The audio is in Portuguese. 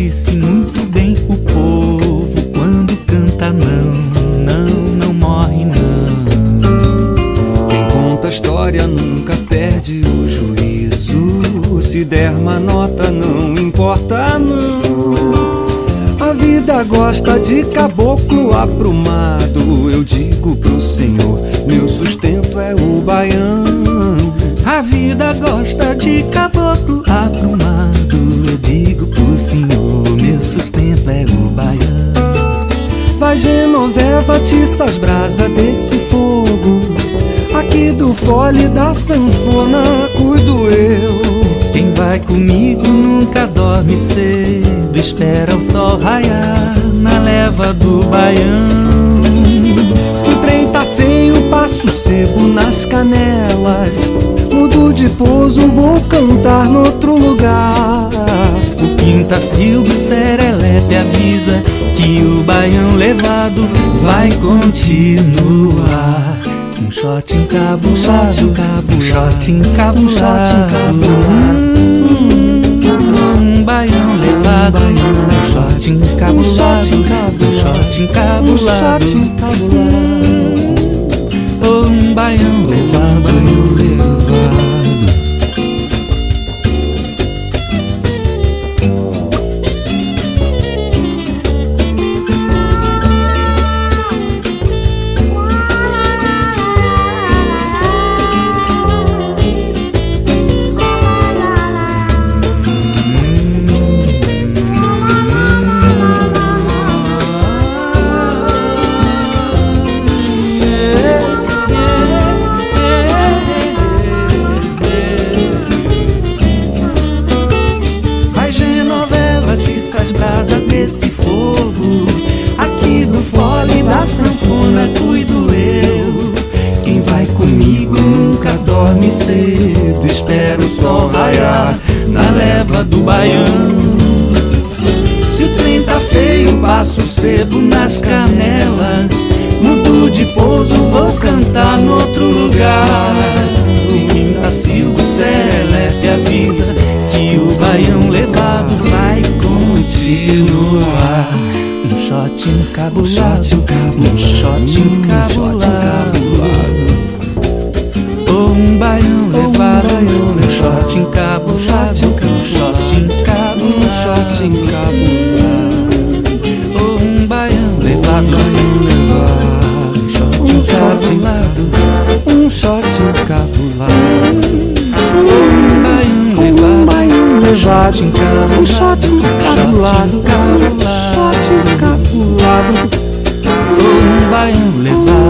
disse muito bem o povo quando canta não morre não. Quem conta a história nunca perde o juízo. Se der uma nota não importa não. A vida gosta de caboclo aprumado. Eu digo pro Senhor, meu sustento é o baião. A vida gosta de caboclo aprumado. Eu digo pro Senhor, meu sustento é o baião. Vai Genoveva, atiça as brasas desse fogo. Aqui do fole da sanfona cuido eu. Quem vai comigo nunca dorme cedo, espera o sol raiar na leva do baião. Se o trem tá feio, passo sebo nas canelas. Mudo de pouso, vou cantar noutro lugar. O Pintacilgo Serelepe avisa que o baião levado vai continuar. Um shot encabulado, um shot encabulado, um baião levado, um shot encabulado, um shot encabulado, um baião levado. Esse fogo, aqui do fole da sanfona cuido eu. Quem vai comigo nunca dorme cedo, espera o sol raiar na leva do baião. Se o trem tá feio, passo sebo nas canelas. Mudo de pouso, vou cantar noutro lugar. O Pintacilgo Serelepe avisa que o baião levado vai continuar. Um shot encabulado, um shot encabulado, um baião levado, um shot encabulado, um shot encabulado, um baião levado, um shot encabulado, um shot encabulado, um baião levado, um shot encabulado, um shot encabulado, um baião levado.